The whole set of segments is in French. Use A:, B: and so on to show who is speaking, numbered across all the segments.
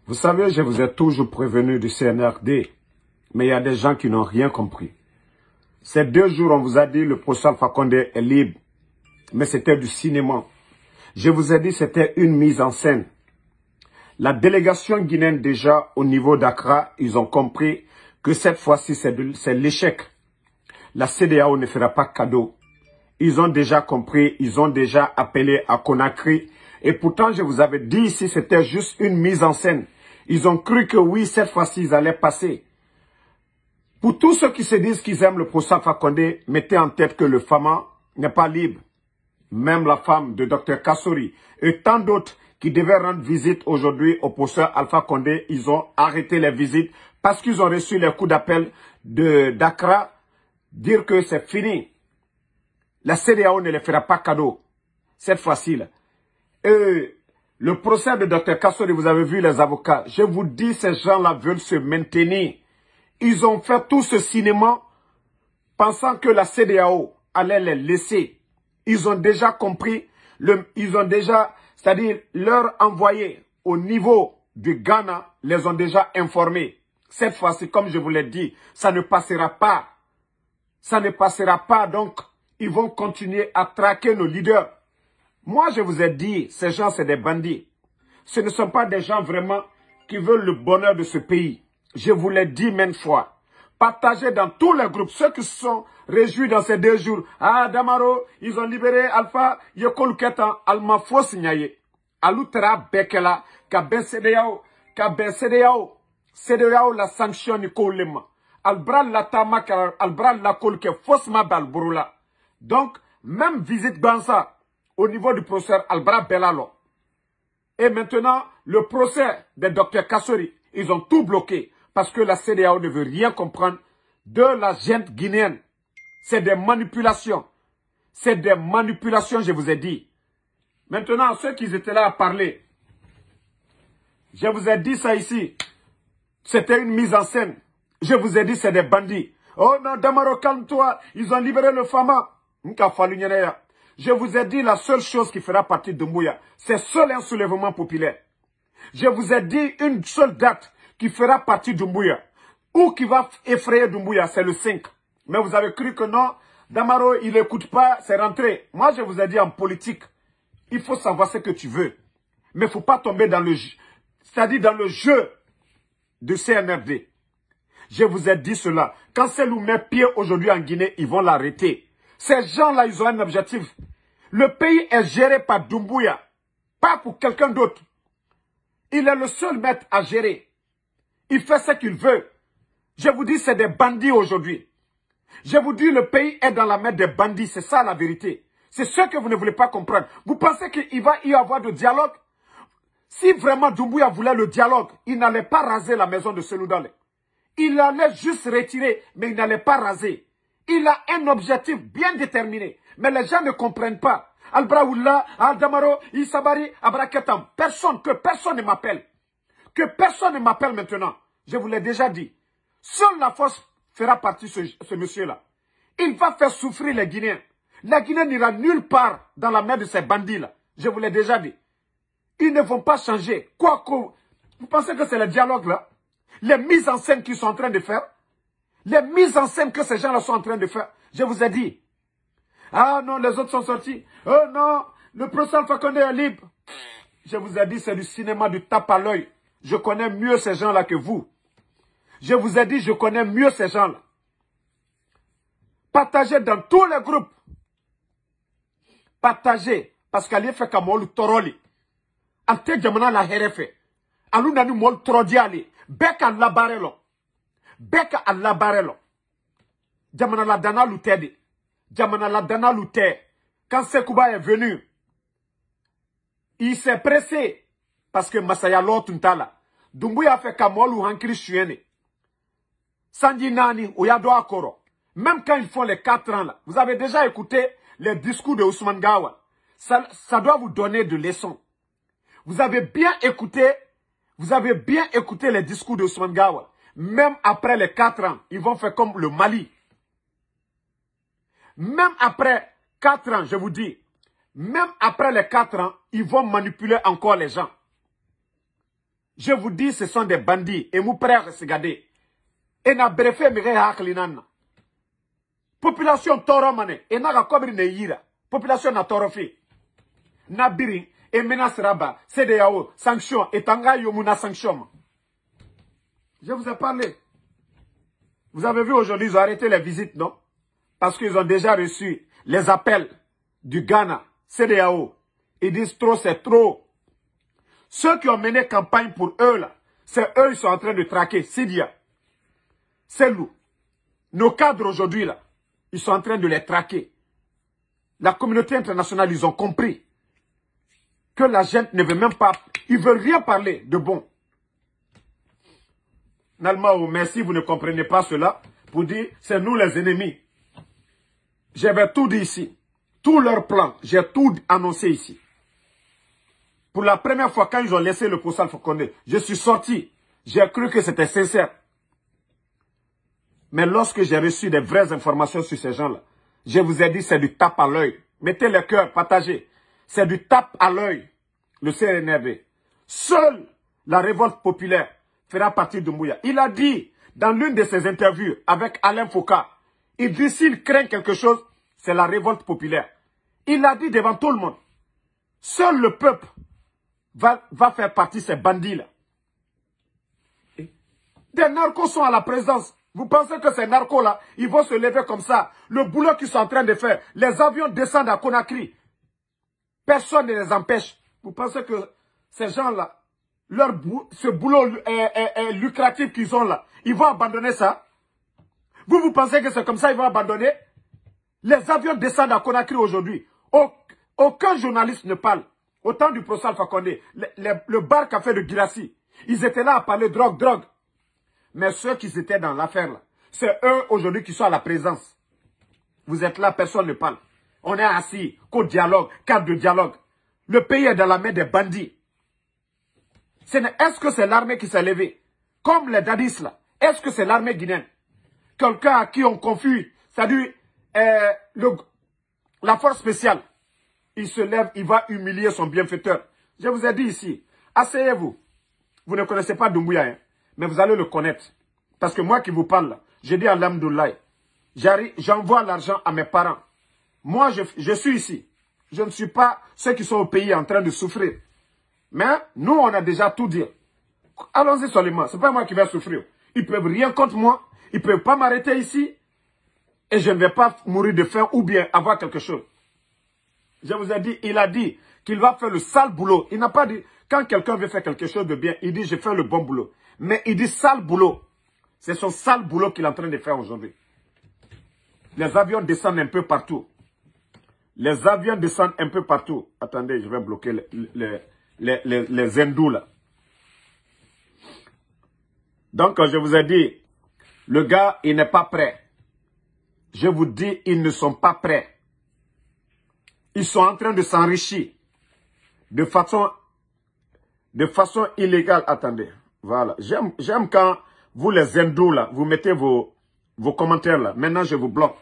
A: Vous savez, je vous ai toujours prévenu du CNRD, mais il y a des gens qui n'ont rien compris. Ces 2 jours, on vous a dit le professeur Alpha Condé est libre, mais c'était du cinéma. Je vous ai dit c'était une mise en scène. La délégation guinéenne déjà au niveau d'Accra, ils ont compris que cette fois-ci c'est l'échec. La CEDEAO ne fera pas cadeau. Ils ont déjà compris, ils ont déjà appelé à Conakry. Et pourtant, je vous avais dit ici, c'était juste une mise en scène. Ils ont cru que oui, cette fois-ci, ils allaient passer. Pour tous ceux qui se disent qu'ils aiment le professeur Alpha Condé, mettez en tête que le Fama n'est pas libre. Même la femme de Dr Kassori et tant d'autres qui devaient rendre visite aujourd'hui au professeur Alpha Condé, ils ont arrêté les visites parce qu'ils ont reçu les coups d'appel d'Accra, dire que c'est fini. La CEDEAO ne les fera pas cadeau, cette fois-ci. Le procès de Dr Kassori, vous avez vu les avocats, je vous dis, ces gens-là veulent se maintenir. Ils ont fait tout ce cinéma pensant que la CEDEAO allait les laisser. Ils ont déjà compris, c'est-à-dire leur envoyé au niveau du Ghana, les ont déjà informés. Cette fois-ci, comme je vous l'ai dit, ça ne passera pas. Ça ne passera pas, donc ils vont continuer à traquer nos leaders. Moi, je vous ai dit, ces gens, c'est des bandits. Ce ne sont pas des gens vraiment qui veulent le bonheur de ce pays. Je vous l'ai dit maintes fois. Partagez dans tous les groupes, ceux qui se sont réjouis dans ces 2 jours. Ah, Damaro, ils ont libéré Alpha, Yekol Ketan, Alma Fosignaye. Alutera Bekela, Kaben CEDEAO, CEDEAO la sanction Nikolema. Albral la tamak, albral la kolke, fosma balbrula. Donc, même visite Bansa au niveau du professeur Albra Belalo. Et maintenant, le procès de Dr Kassori, ils ont tout bloqué. Parce que la CEDEAO ne veut rien comprendre de la junte guinéenne. C'est des manipulations. C'est des manipulations, je vous ai dit. Maintenant, ceux qui étaient là à parler, je vous ai dit ça ici. C'était une mise en scène. Je vous ai dit, c'est des bandits. Oh non, Damaro, calme-toi. Ils ont libéré le Fama. Je vous ai dit, la seule chose qui fera partie de Doumbouya, c'est seul un soulèvement populaire. Je vous ai dit une seule date qui fera partie de Doumbouya, ou qui va effrayer Doumbouya, c'est le 5. Mais vous avez cru que non, Damaro, il n'écoute pas, c'est rentré. Moi, je vous ai dit en politique, il faut savoir ce que tu veux. Mais il ne faut pas tomber dans le jeu, c'est-à-dire dans le jeu de CNRD. Je vous ai dit cela. Quand Selou met pied aujourd'hui en Guinée, ils vont l'arrêter. Ces gens-là, ils ont un objectif. Le pays est géré par Doumbouya, pas pour quelqu'un d'autre. Il est le seul maître à gérer. Il fait ce qu'il veut. Je vous dis, c'est des bandits aujourd'hui. Je vous dis, le pays est dans la main des bandits. C'est ça la vérité. C'est ce que vous ne voulez pas comprendre. Vous pensez qu'il va y avoir de dialogue? Si vraiment Doumbouya voulait le dialogue, il n'allait pas raser la maison de Seloudale. Il allait juste retirer, mais il n'allait pas raser. Il a un objectif bien déterminé. Mais les gens ne comprennent pas. Albraoula, Aldamaro, Isabari, Abraketam. Personne ne m'appelle. Que personne ne m'appelle maintenant. Je vous l'ai déjà dit. Seule la force fera partie ce monsieur-là. Il va faire souffrir les Guinéens. La Guinée n'ira nulle part dans la main de ces bandits-là. Je vous l'ai déjà dit. Ils ne vont pas changer. Vous pensez que c'est le dialogue-là? Les mises en scène qu'ils sont en train de faire? Les mises en scène que ces gens-là sont en train de faire? Je vous ai dit. Ah non, les autres sont sortis. Oh non, le professeur Alpha Condé est libre. Je vous ai dit, c'est du cinéma du tape à l'œil. Je connais mieux ces gens-là que vous. Je vous ai dit, je connais mieux ces gens-là. Partagez dans tous les groupes. Partagez. Parce qu'elle fait comme le toroli. Ante jamana la herefe. Alou nani mol trodiali. Beka la barelo. Beka à la barelo. Jamana la dana lutedi. Jamana la dana lute. Quand Sekouba est venu, il s'est pressé. Parce que Masaya Lotuntala. Doumbouya a fait Kamolu Hankri Chuene. Sanji Nani, Oyado Akoro. Même quand ils font les 4 ans là. Vous avez déjà écouté les discours de Ousmane Gawa. Ça doit vous donner de leçons. Vous avez bien écouté les discours de Ousmane Gawa. Même après les 4 ans, ils vont faire comme le Mali. Même après 4 ans, je vous dis, même après les 4 ans, ils vont manipuler encore les gens. Je vous dis, ce sont des bandits. Et mon frère, regardez. Et n'a brefé, mais haklinan. Population toro mané. Et n'a kobri ne yira. Population na toro fi. Na biri. Et menace raba. CDAO. Sanction. Et tanga yomuna sanction. Je vous ai parlé. Vous avez vu aujourd'hui, ils ont arrêté les visites, non? Parce qu'ils ont déjà reçu les appels du Ghana, CDAO. Ils disent trop, c'est trop. Ceux qui ont mené campagne pour eux, là, c'est eux qui sont en train de traquer. Sidia, c'est nous. Nos cadres aujourd'hui, là, ils sont en train de les traquer. La communauté internationale, ils ont compris que la gente ne veut même pas, ils ne veulent rien parler de bon. Nalmao, merci, vous ne comprenez pas cela. Pour dire, c'est nous les ennemis. J'avais tout dit ici. Tout leur plan, j'ai tout annoncé ici. Pour la première fois, quand ils ont laissé le poste Alpha Condé, je suis sorti. J'ai cru que c'était sincère. Mais lorsque j'ai reçu des vraies informations sur ces gens-là, je vous ai dit, c'est du tape à l'œil. Mettez le cœur, partagez. C'est du tape à l'œil, le CNRD. Seule la révolte populaire fera partie de Mouya. Il a dit, dans l'une de ses interviews avec Alain Foucault, il dit s'il craint quelque chose, c'est la révolte populaire. Il l'a dit devant tout le monde. Seul le peuple va faire partie de ces bandits-là. Des narcos sont à la présence. Vous pensez que ces narcos-là, ils vont se lever comme ça. Le boulot qu'ils sont en train de faire, les avions descendent à Conakry. Personne ne les empêche. Vous pensez que ces gens-là, ce boulot est lucratif qu'ils ont là, ils vont abandonner ça? Vous pensez que c'est comme ça qu'ils vont abandonner? Les avions descendent à Conakry aujourd'hui. Aucun journaliste ne parle. Au temps du procès Alpha Condé, le bar café de Guirassy, ils étaient là à parler drogue. Mais ceux qui étaient dans l'affaire là, c'est eux aujourd'hui qui sont à la présence. Vous êtes là, personne ne parle. On est assis, co-dialogue, cadre de dialogue. Le pays est dans la main des bandits. Est-ce que c'est l'armée qui s'est levée? Comme les dadis là. Est-ce que c'est l'armée guinéenne? Quelqu'un à qui on confie, c'est-à-dire la force spéciale. Il se lève, il va humilier son bienfaiteur. Je vous ai dit ici, asseyez-vous. Vous ne connaissez pas Doumbouya, hein, mais vous allez le connaître. Parce que moi qui vous parle, là, j'ai dit à l'Amdoulaye, j'envoie l'argent à mes parents. Moi, je suis ici. Je ne suis pas ceux qui sont au pays en train de souffrir. Mais nous, on a déjà tout dit. Allons-y seulement. Ce n'est pas moi qui vais souffrir. Ils ne peuvent rien contre moi. Ils ne peuvent pas m'arrêter ici. Et je ne vais pas mourir de faim ou bien avoir quelque chose. Je vous ai dit, il a dit qu'il va faire le sale boulot. Il n'a pas dit, quand quelqu'un veut faire quelque chose de bien, il dit, je fais le bon boulot. Mais il dit sale boulot. C'est son sale boulot qu'il est en train de faire aujourd'hui. Les avions descendent un peu partout. Les avions descendent un peu partout. Attendez, je vais bloquer les hindous là. Donc, je vous ai dit, le gars, il n'est pas prêt. Je vous dis, ils ne sont pas prêts. Ils sont en train de s'enrichir de façon illégale. Attendez, voilà. J'aime quand vous les hindous là, vous mettez vos commentaires là. Maintenant, je vous bloque.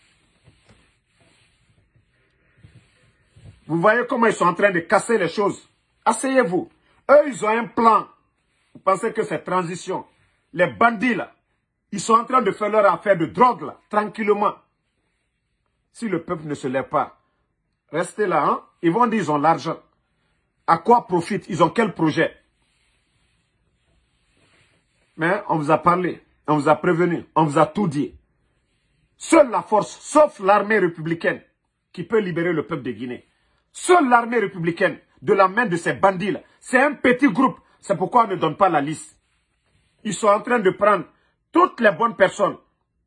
A: Vous voyez comment ils sont en train de casser les choses. Asseyez-vous. Eux, ils ont un plan. Vous pensez que c'est transition. Les bandits là, ils sont en train de faire leur affaire de drogue là, tranquillement. Si le peuple ne se lève pas, restez là, hein. Ils vont dire ils ont l'argent. À quoi profitent? Ils ont quel projet? Mais on vous a parlé, on vous a prévenu, on vous a tout dit. Seule la force, sauf l'armée républicaine, qui peut libérer le peuple de Guinée. Seule l'armée républicaine, de la main de ces bandits-là, c'est un petit groupe. C'est pourquoi on ne donne pas la liste. Ils sont en train de prendre toutes les bonnes personnes,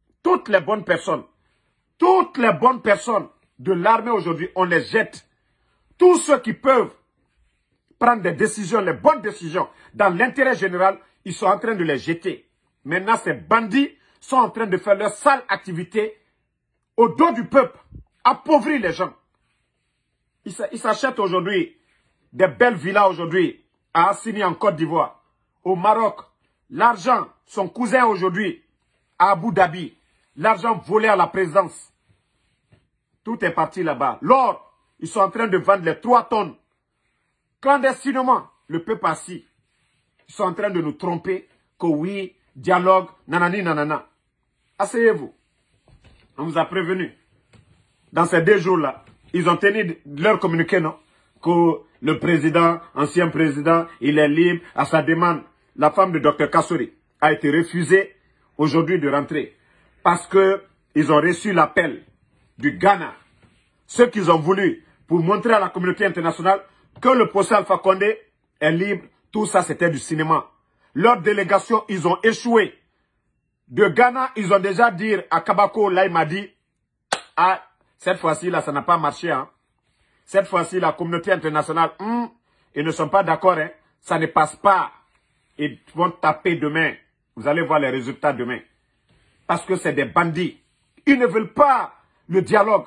A: de l'armée aujourd'hui, on les jette. Tous ceux qui peuvent prendre des décisions, les bonnes décisions, dans l'intérêt général, ils sont en train de les jeter. Maintenant, ces bandits sont en train de faire leur sale activité au dos du peuple, appauvrir les gens. Ils s'achètent aujourd'hui des belles villas aujourd'hui à Assini en Côte d'Ivoire, au Maroc. L'argent, son cousin aujourd'hui, à Abu Dhabi. L'argent volé à la présidence. Tout est parti là-bas. L'or, ils sont en train de vendre les 3 tonnes. Clandestinement, le peuple assis. Ils sont en train de nous tromper que oui, dialogue, nanani, nanana. Asseyez-vous. On vous a prévenu. Dans ces 2 jours-là, ils ont tenu leur communiqué, non? Que le président, ancien président, il est libre à sa demande. La femme de Dr Kassory a été refusée aujourd'hui de rentrer. Parce que ils ont reçu l'appel du Ghana. Ceux qu'ils ont voulu pour montrer à la communauté internationale que le procès Alpha Condé est libre. Tout ça, c'était du cinéma. Leur délégation, ils ont échoué. De Ghana, ils ont déjà dit à Kabako, là, il m'a dit, ah, cette fois-ci, là, ça n'a pas marché. Hein. Cette fois-ci, la communauté internationale, ils ne sont pas d'accord. Hein. Ça ne passe pas. Ils vont taper demain. Vous allez voir les résultats demain. Parce que c'est des bandits. Ils ne veulent pas le dialogue.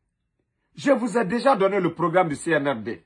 A: Je vous ai déjà donné le programme du CNRD.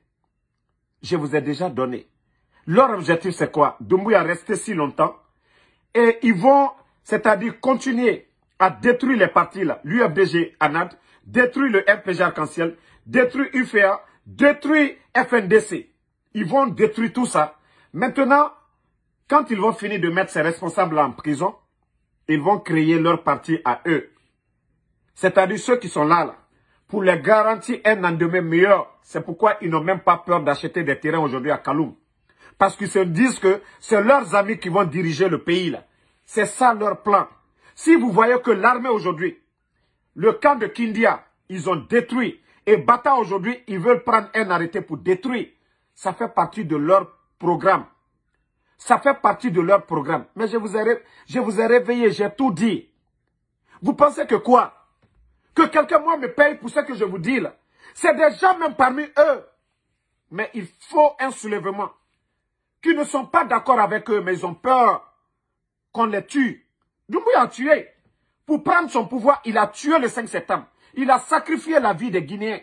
A: Je vous ai déjà donné. Leur objectif, c'est quoi? Doumbouya rester si longtemps. Et ils vont, c'est-à-dire continuer à détruire les partis là. L'UFDG ANAD, détruire le RPG Arc-en-Ciel, détruire UFA, détruire FNDC. Ils vont détruire tout ça. Maintenant, quand ils vont finir de mettre ces responsables en prison, ils vont créer leur parti à eux. C'est-à-dire ceux qui sont là, pour les garantir un lendemain meilleur. C'est pourquoi ils n'ont même pas peur d'acheter des terrains aujourd'hui à Kaloum. Parce qu'ils se disent que c'est leurs amis qui vont diriger le pays là. C'est ça leur plan. Si vous voyez que l'armée aujourd'hui, le camp de Kindia, ils ont détruit. Et Bata aujourd'hui, ils veulent prendre un arrêté pour détruire. Ça fait partie de leur programme. Ça fait partie de leur programme. Mais je vous ai réveillé, j'ai tout dit. Vous pensez que quoi? Que quelqu'un, moi, me paye pour ce que je vous dis là. C'est des gens même parmi eux. Mais il faut un soulèvement. Qui ne sont pas d'accord avec eux, mais ils ont peur qu'on les tue. Doumbouya a tué. Pour prendre son pouvoir, il a tué le 5 septembre. Il a sacrifié la vie des Guinéens.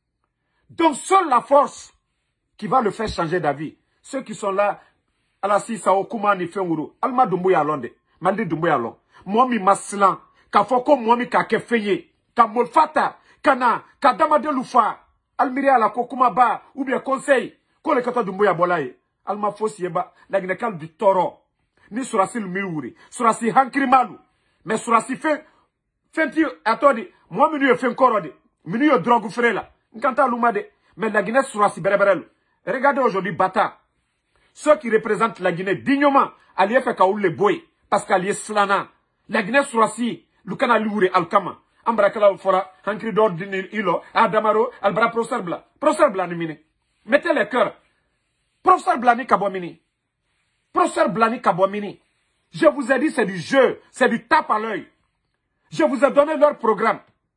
A: Donc seule la force qui va le faire changer d'avis. Ceux qui sont là, Alassi Sao Koumani Fenguru, Alma Doumbouya Londe, Maldi Doumbouya Long, Momi Maslan, Kafoko Momi Kakefeye, Kamolfata, Kana, Kadamade Lufa, Almiria la Kokumaba, ou bien Conseil, Kole Kata Doumbouya Bolaye, Alma Fosieba, la Gnekal du Toro, ni Surasi Lumiuri, Surasi Hankri Malu, mais Surasi Fenti, attendez, moi menu Fenkorode, menu drogue frela, Nkanta Lumade, mais la Guinée Surasi Bereberel. Regardez aujourd'hui Bata. Ceux qui représentent la Guinée dignement, allié fait Kaoul les boy, parce qu'allié Slana, la Guinée Surasi, Lukana Loure Alkama, Ambrakala Fora, Hankri Dor Dinil Ilo, Adamaro, Albra Proserbla, Proserbla Nimini. Mettez les cœurs. Proserbla ni Kabouamini. Proserbla ni Kabouamini. Je vous ai dit, c'est du jeu, c'est du tape à l'œil. Je vous ai donné leur programme.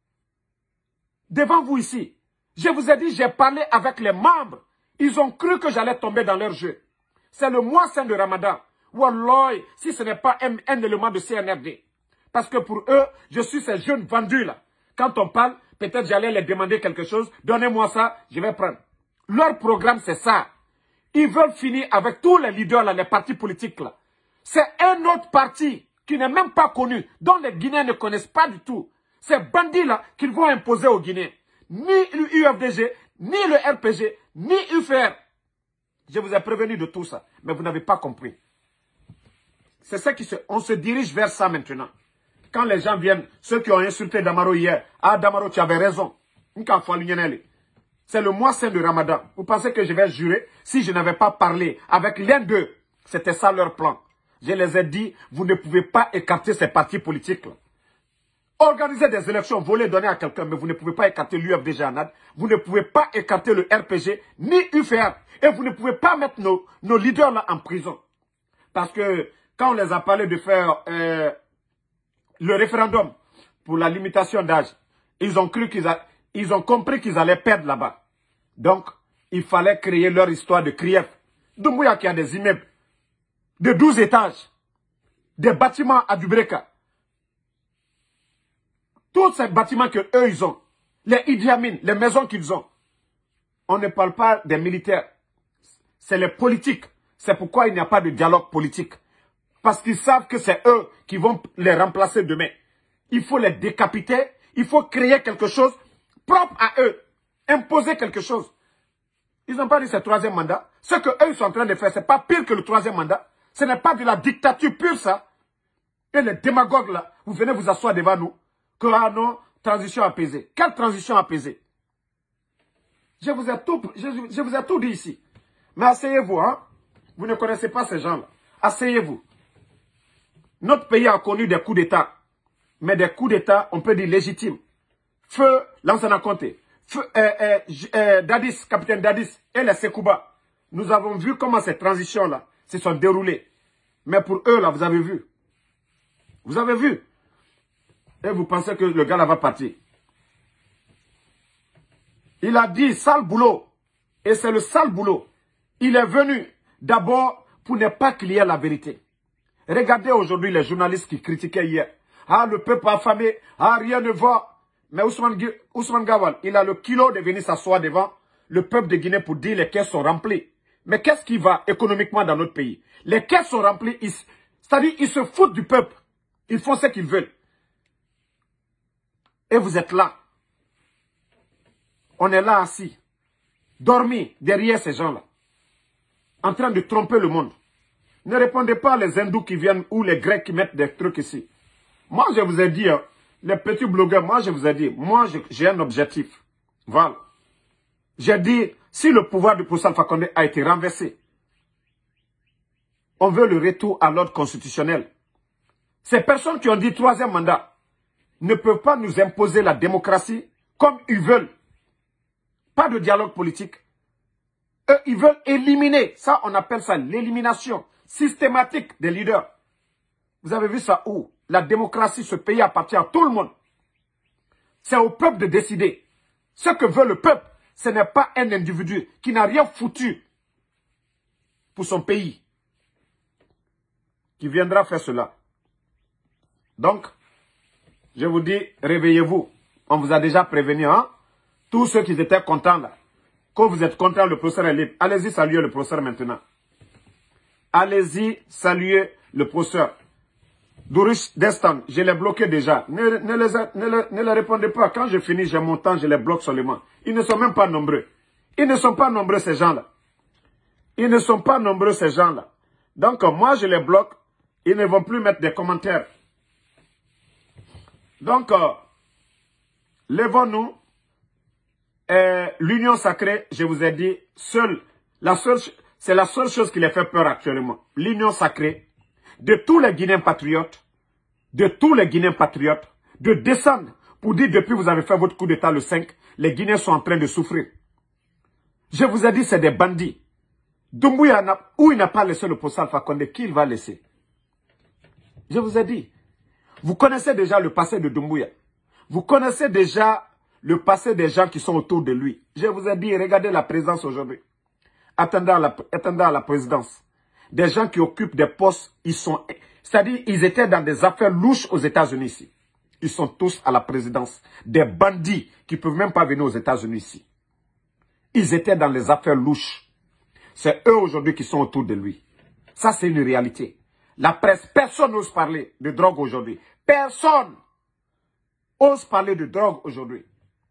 A: Devant vous ici. Je vous ai dit, j'ai parlé avec les membres. Ils ont cru que j'allais tomber dans leur jeu. C'est le mois saint de Ramadan. Wallah, si ce n'est pas un élément de CNRD. Parce que pour eux, je suis ces jeunes vendus là. Quand on parle, peut-être j'allais les demander quelque chose. Donnez-moi ça, je vais prendre. Leur programme, c'est ça. Ils veulent finir avec tous les leaders là, les partis politiques là. C'est un autre parti qui n'est même pas connu, dont les Guinéens ne connaissent pas du tout. Ces bandits là qu'ils vont imposer aux Guinéens. Ni l'UFDG, ni le RPG, ni UFR. Je vous ai prévenu de tout ça, mais vous n'avez pas compris. C'est ça on se dirige vers ça maintenant. Quand les gens viennent, ceux qui ont insulté Damaro hier, ah Damaro, tu avais raison. C'est le mois saint de Ramadan. Vous pensez que je vais jurer si je n'avais pas parlé avec l'un d'eux? C'était ça leur plan. Je les ai dit, vous ne pouvez pas écarter ces partis politiques-là. Organiser des élections, voler, donner à quelqu'un, mais vous ne pouvez pas écarter l'UFDG ANAD, vous ne pouvez pas écarter le RPG, ni UFR, et vous ne pouvez pas mettre nos leaders là en prison. Parce que quand on les a parlé de faire le référendum pour la limitation d'âge, ils ont compris qu'ils allaient perdre là-bas. Donc, il fallait créer leur histoire de Krief. Doumbouya qui a des immeubles de 12 étages, des bâtiments à Dubreka. Tous ces bâtiments qu'eux, ils ont, les Idi Amin, les maisons qu'ils ont, on ne parle pas des militaires. C'est les politiques. C'est pourquoi il n'y a pas de dialogue politique. Parce qu'ils savent que c'est eux qui vont les remplacer demain. Il faut les décapiter. Il faut créer quelque chose propre à eux. Imposer quelque chose. Ils n'ont pas dit ce troisième mandat. Ce qu'eux sont en train de faire, ce n'est pas pire que le troisième mandat. Ce n'est pas de la dictature pure, ça. Et les démagogues, là, vous venez vous asseoir devant nous. Que, ah non, transition apaisée. Quelle transition apaisée? Je vous ai tout dit ici. Mais asseyez-vous, hein. Vous ne connaissez pas ces gens-là. Asseyez-vous. Notre pays a connu des coups d'État. Mais des coups d'État, on peut dire légitimes. Feu Lansana Conté. Feu Dadis, capitaine Dadis et les Sekouba. Nous avons vu comment ces transitions-là se sont déroulées. Mais pour eux, là, vous avez vu. Vous avez vu. Et vous pensez que le gars là va partir. Il a dit sale boulot. Et c'est le sale boulot. Il est venu d'abord pour ne pas qu'il y ait la vérité. Regardez aujourd'hui les journalistes qui critiquaient hier. Ah, le peuple affamé. Ah, rien ne va. Mais Ousmane Gawal, il a le kilo de venir s'asseoir devant le peuple de Guinée pour dire les caisses sont remplies. Mais qu'est-ce qui va économiquement dans notre pays? Les caisses sont remplies. C'est-à-dire ils se foutent du peuple. Ils font ce qu'ils veulent. Et vous êtes là. On est là assis. Dormi derrière ces gens-là. En train de tromper le monde. Ne répondez pas les hindous qui viennent ou les grecs qui mettent des trucs ici. Moi, je vous ai dit, hein, les petits blogueurs, moi, je vous ai dit, moi, j'ai un objectif. Voilà. J'ai dit, si le pouvoir du professeur Alpha Condé a été renversé, on veut le retour à l'ordre constitutionnel. Ces personnes qui ont dit troisième mandat ne peuvent pas nous imposer la démocratie comme ils veulent. Pas de dialogue politique. Eux, ils veulent éliminer. Ça, on appelle ça l'élimination systématique des leaders. Vous avez vu ça où? La démocratie, ce pays appartient à tout le monde. C'est au peuple de décider. Ce que veut le peuple, ce n'est pas un individu qui n'a rien foutu pour son pays qui viendra faire cela. Donc, je vous dis, réveillez-vous. On vous a déjà prévenu, hein? Tous ceux qui étaient contents là. Quand vous êtes contents, le professeur est libre. Allez-y saluer le professeur maintenant. Allez-y saluer le professeur. Dourish Destan, je l'ai bloqué déjà. Ne les répondez pas. Quand je finis, j'ai mon temps, je les bloque seulement. Ils ne sont même pas nombreux. Ils ne sont pas nombreux ces gens-là. Ils ne sont pas nombreux ces gens-là. Donc moi je les bloque. Ils ne vont plus mettre des commentaires. Donc, lèvons-nous. L'union sacrée, je vous ai dit, c'est la seule chose qui les fait peur actuellement. L'union sacrée de tous les Guinéens patriotes, de descendre pour dire depuis que vous avez fait votre coup d'État le 5, les Guinéens sont en train de souffrir. Je vous ai dit, c'est des bandits. Doumbouya, où il n'a pas laissé le professeur Alpha Condé, qui il va laisser? Je vous ai dit. Vous connaissez déjà le passé de Doumbouya. Vous connaissez déjà le passé des gens qui sont autour de lui. Je vous ai dit, regardez la présidence aujourd'hui. Attendant la présidence. Des gens qui occupent des postes, c'est-à-dire, ils étaient dans des affaires louches aux États-Unis ici. Ils sont tous à la présidence. Des bandits qui ne peuvent même pas venir aux États-Unis ici. Ils étaient dans les affaires louches. C'est eux aujourd'hui qui sont autour de lui. Ça, c'est une réalité. La presse, personne n'ose parler de drogue aujourd'hui. Personne ose parler de drogue aujourd'hui.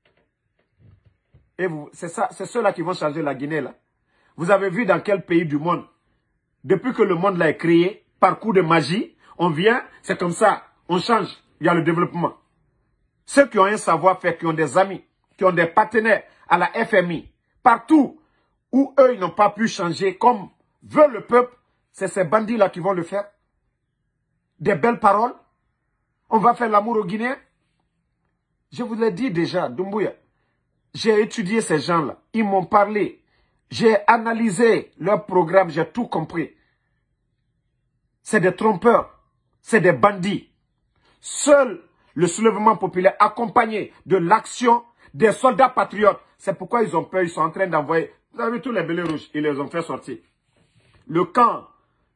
A: Et c'est ceux-là qui vont changer la Guinée, là. Vous avez vu dans quel pays du monde, depuis que le monde l'a créé, par coup de magie, on vient, c'est comme ça, on change, il y a le développement. Ceux qui ont un savoir-faire, qui ont des amis, qui ont des partenaires à la FMI, partout où eux, ils n'ont pas pu changer comme veut le peuple, c'est ces bandits-là qui vont le faire. Des belles paroles. On va faire l'amour aux Guinéens. Je vous l'ai dit déjà, Doumbouya. J'ai étudié ces gens-là. Ils m'ont parlé. J'ai analysé leur programme. J'ai tout compris. C'est des trompeurs. C'est des bandits. Seul le soulèvement populaire accompagné de l'action des soldats patriotes. C'est pourquoi ils ont peur. Ils sont en train d'envoyer. Vous avez vu tous les bélets rouges. Ils les ont fait sortir. Le camp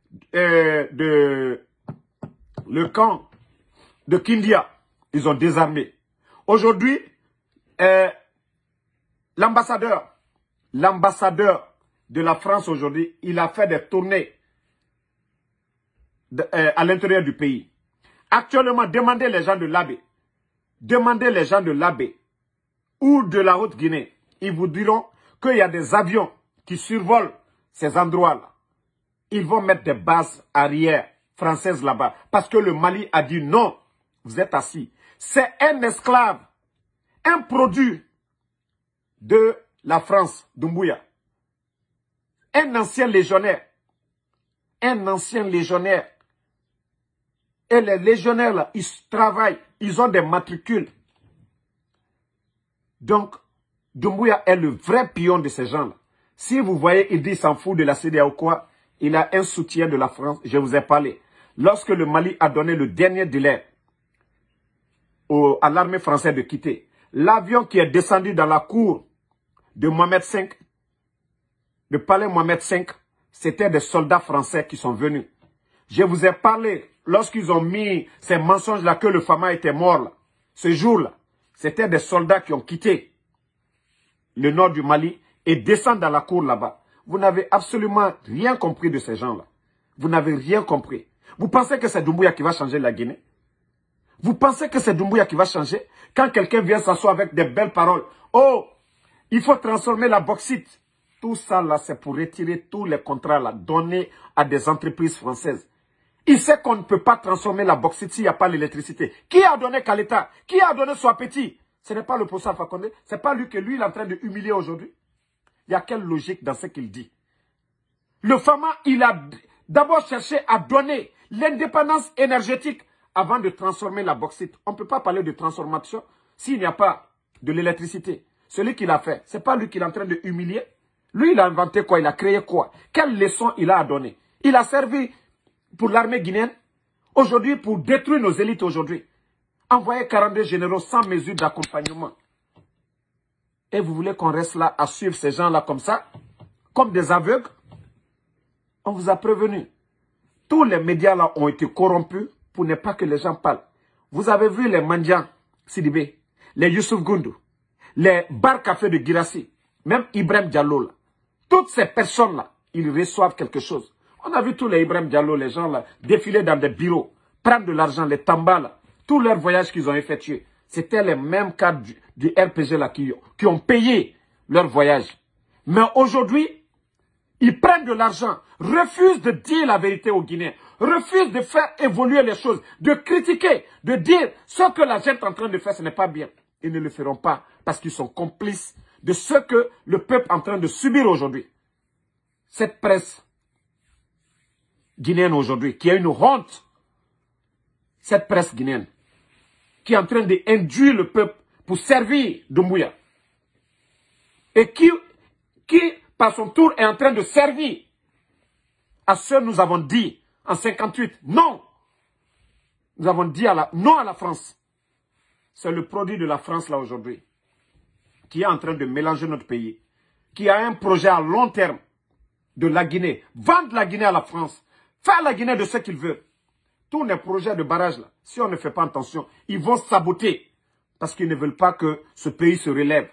A: de Kindia, ils ont désarmé. Aujourd'hui, l'ambassadeur de la France aujourd'hui, il a fait des tournées à l'intérieur du pays. Actuellement, demandez les gens de l'Abbé. Demandez les gens de l'Abbé ou de la Haute-Guinée. Ils vous diront qu'il y a des avions qui survolent ces endroits-là. ils vont mettre des bases arrière françaises là-bas. Parce que le Mali a dit non, vous êtes assis. C'est un esclave, un produit de la France, Doumbouya. Un ancien légionnaire. Un ancien légionnaire. Et les légionnaires là, ils travaillent, ils ont des matricules. Donc, Doumbouya est le vrai pion de ces gens-là. Si vous voyez, il dit s'en fout de la CEDEAO ou quoi, il a un soutien de la France, je vous ai parlé. Lorsque le Mali a donné le dernier délai à l'armée française de quitter, l'avion qui est descendu dans la cour de Mohamed V, le palais Mohamed V, c'était des soldats français qui sont venus. Je vous ai parlé, lorsqu'ils ont mis ces mensonges-là que le Fama était mort, là, ce jour-là, c'était des soldats qui ont quitté le nord du Mali et descendent dans la cour là-bas. Vous n'avez absolument rien compris de ces gens-là. Vous n'avez rien compris. Vous pensez que c'est Doumbouya qui va changer la Guinée? Vous pensez que c'est Doumbouya qui va changer? Quand quelqu'un vient s'asseoir avec des belles paroles, oh, il faut transformer la bauxite. Tout ça là, c'est pour retirer tous les contrats là, donnés à des entreprises françaises. Il sait qu'on ne peut pas transformer la bauxite s'il n'y a pas l'électricité. Qui a donné Kaleta? Qui a donné son appétit? Ce n'est pas le professeur Alpha Condé. Ce n'est pas lui que lui il est en train de humilier aujourd'hui. Il y a quelle logique dans ce qu'il dit? Le Fama, il a d'abord cherché à donner l'indépendance énergétique avant de transformer la bauxite. On ne peut pas parler de transformation s'il n'y a pas de l'électricité. Celui qui l'a fait, ce n'est pas lui qui est en train de humilier. Lui, il a inventé quoi? Il a créé quoi? Quelle leçon il a à donner? Il a servi pour l'armée guinéenne, aujourd'hui, pour détruire nos élites aujourd'hui. Envoyer 42 généraux sans mesure d'accompagnement. Et vous voulez qu'on reste là à suivre ces gens-là comme ça? Comme des aveugles? On vous a prévenu. Tous les médias là ont été corrompus pour ne pas que les gens parlent. Vous avez vu les Mandian Sidibé, les Youssouf Goundou, les Bar Café de Girassi, même Ibrahim Diallo là. Toutes ces personnes-là, ils reçoivent quelque chose. On a vu tous les Ibrahim Diallo, les gens là, défiler dans des bureaux, prendre de l'argent, les tambas là, tous leurs voyages qu'ils ont effectués. C'était les mêmes cadres du RPG là qui ont payé leur voyage. Mais aujourd'hui, ils prennent de l'argent, refusent de dire la vérité aux Guinéens, refusent de faire évoluer les choses, de critiquer, de dire ce que la gente est en train de faire, ce n'est pas bien. Ils ne le feront pas parce qu'ils sont complices de ce que le peuple est en train de subir aujourd'hui. Cette presse guinéenne aujourd'hui, qui a une honte, cette presse guinéenne, qui est en train d'induire le peuple pour servir Doumbouya, et qui, par son tour, est en train de servir à ce que nous avons dit en 58. Non! Nous avons dit non à la France. C'est le produit de la France là aujourd'hui, qui est en train de mélanger notre pays, qui a un projet à long terme de la Guinée, vendre la Guinée à la France, faire la Guinée de ce qu'il veut. Tous les projets de barrage là, si on ne fait pas attention, ils vont saboter parce qu'ils ne veulent pas que ce pays se relève.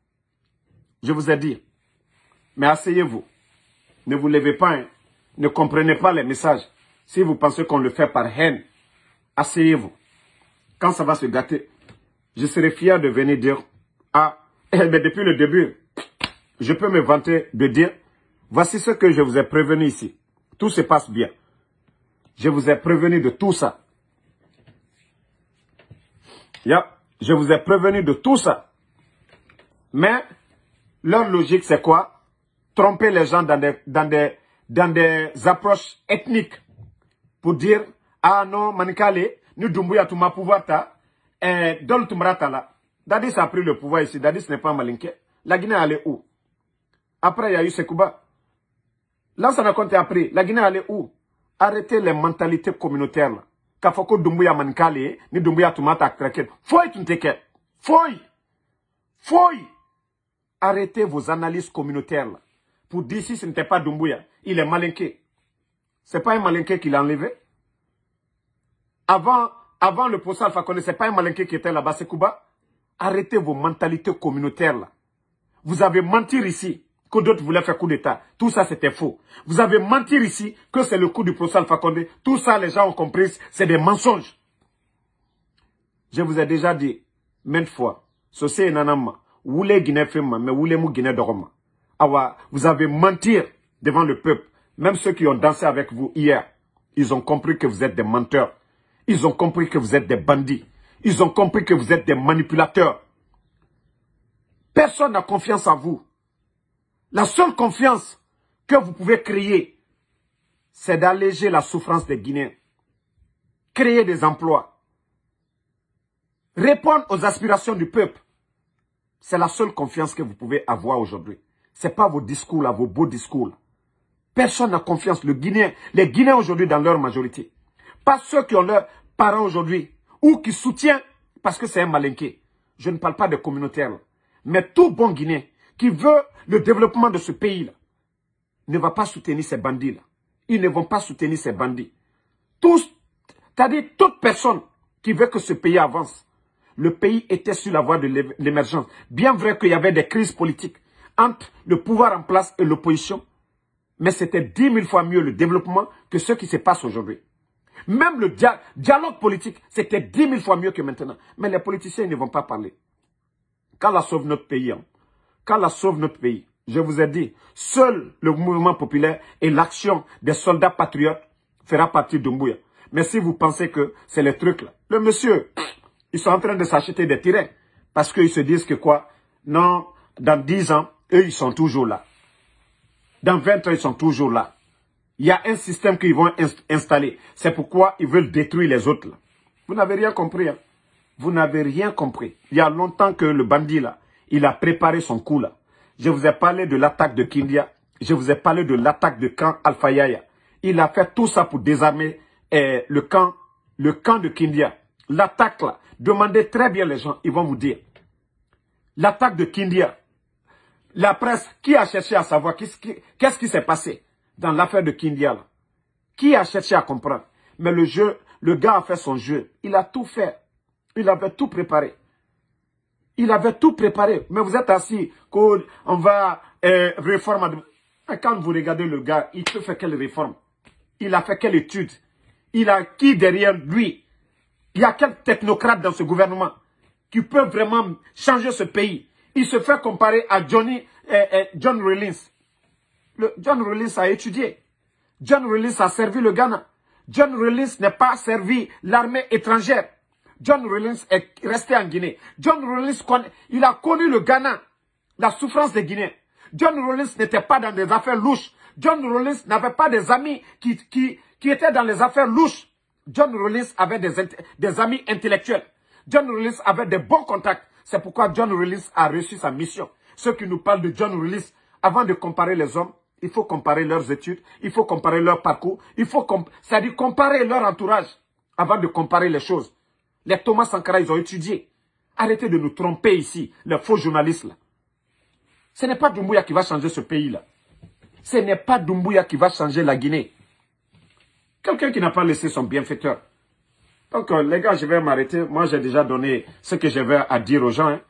A: Je vous ai dit, mais asseyez-vous, ne vous levez pas, hein. Ne comprenez pas les messages. Si vous pensez qu'on le fait par haine, asseyez-vous. Quand ça va se gâter, je serai fier de venir dire, ah, mais depuis le début, je peux me vanter de dire, voici ce que je vous ai prévenu ici. Tout se passe bien. Je vous ai prévenu de tout ça. Je vous ai prévenu de tout ça. Mais, leur logique, c'est quoi? Tromper les gens dans des approches ethniques. Pour dire, ah non, Manikale, nous Doumbouya, tu m'as pouvoir ta, Dol Tumrata là. Dadis a pris le pouvoir ici. Dadis n'est pas malinqué. La Guinée allait où? Après, il y a eu Sekouba. Là, ça n'a compté après. La Guinée allait où? Arrêtez les mentalités communautaires là. Kafoko Doumbouya Manikale, ni Doumbouya Tumata Kraken. Foy Tunteke. Foy. Arrêtez vos analyses communautaires là. Pour dire si ce n'était pas Doumbouya, il est malinqué. C'est pas un malinqué qui l'a enlevé. Avant le procès Alpha Condé, c'est pas un malinqué qui était là-bas, c'est Kuba. Arrêtez vos mentalités communautaires là. Vous avez menti ici que d'autres voulaient faire coup d'État. Tout ça, c'était faux. Vous avez menti ici que c'est le coup du procès Alpha Condé. Tout ça, les gens ont compris, c'est des mensonges. Je vous ai déjà dit, maintes fois, Sosé et Nanama, Woulé Guinée Fema, mais Woulé Mou Guinée Doroma. Awa, vous avez menti devant le peuple. Même ceux qui ont dansé avec vous hier, ils ont compris que vous êtes des menteurs. Ils ont compris que vous êtes des bandits. Ils ont compris que vous êtes des manipulateurs. Personne n'a confiance en vous. La seule confiance que vous pouvez créer, c'est d'alléger la souffrance des Guinéens. Créer des emplois. Répondre aux aspirations du peuple. C'est la seule confiance que vous pouvez avoir aujourd'hui. Ce n'est pas vos discours là, vos beaux discours là. Personne n'a confiance. Les Guinéens aujourd'hui dans leur majorité. Pas ceux qui ont leurs parents aujourd'hui ou qui soutiennent parce que c'est un malinqué. Je ne parle pas des communautaires là. Mais tout bon Guinéen qui veut le développement de ce pays-là ne va pas soutenir ces bandits-là. Ils ne vont pas soutenir ces bandits. Tous, c'est-à-dire toute personne qui veut que ce pays avance. Le pays était sur la voie de l'émergence. Bien vrai qu'il y avait des crises politiques entre le pouvoir en place et l'opposition. Mais c'était 10 000 fois mieux le développement que ce qui se passe aujourd'hui. Même le dialogue politique, c'était 10 000 fois mieux que maintenant. Mais les politiciens ne vont pas parler. Qu'Allah sauve notre pays. Qu'Allah sauve notre pays. Je vous ai dit, seul le mouvement populaire et l'action des soldats patriotes fera partie d'Umbuya. Mais si vous pensez que c'est les trucs là, le monsieur, ils sont en train de s'acheter des terrains. Parce qu'ils se disent que quoi? Non, dans 10 ans, eux, ils sont toujours là. Dans 20 ans, ils sont toujours là. Il y a un système qu'ils vont installer. C'est pourquoi ils veulent détruire les autres là. Vous n'avez rien compris. Hein? Vous n'avez rien compris. Il y a longtemps que le bandit là, il a préparé son coup là. Je vous ai parlé de l'attaque de Kindia. Je vous ai parlé de l'attaque de camp Alpha Yaya. Il a fait tout ça pour désarmer le camp de Kindia. L'attaque là, demandez très bien les gens, ils vont vous dire. L'attaque de Kindia. La presse, qui a cherché à savoir qu'est-ce qui s'est passé dans l'affaire de Kindia là? Qui a cherché à comprendre? Mais le gars a fait son jeu. Il a tout fait. Il avait tout préparé. Il avait tout préparé. Mais vous êtes assis, on va réformer. Quand vous regardez le gars, il peut faire quelle réforme? Il a fait quelle étude? Il a qui derrière lui? Il y a quel technocrate dans ce gouvernement qui peut vraiment changer ce pays? Il se fait comparer à John Rawlings. John Rawlings a étudié. John Rawlings a servi le Ghana. John Rawlings n'a pas servi l'armée étrangère. John Rawlings est resté en Guinée. John Rawlings, il a connu le Ghana, la souffrance des Guinéens. John Rawlings n'était pas dans des affaires louches. John Rawlings n'avait pas des amis qui étaient dans les affaires louches. John Rawlings avait des amis intellectuels. John Rawlings avait des bons contacts. C'est pourquoi John Rawlings a reçu sa mission. Ceux qui nous parlent de John Rawlings, avant de comparer les hommes, il faut comparer leurs études, il faut comparer leur parcours, c'est-à-dire comparer leur entourage avant de comparer les choses. Les Thomas Sankara, ils ont étudié. Arrêtez de nous tromper ici, les faux journalistes là. Ce n'est pas Doumbouya qui va changer ce pays-là. Ce n'est pas Doumbouya qui va changer la Guinée. Quelqu'un qui n'a pas laissé son bienfaiteur. Donc les gars, je vais m'arrêter. Moi, j'ai déjà donné ce que j'avais à dire aux gens. Hein.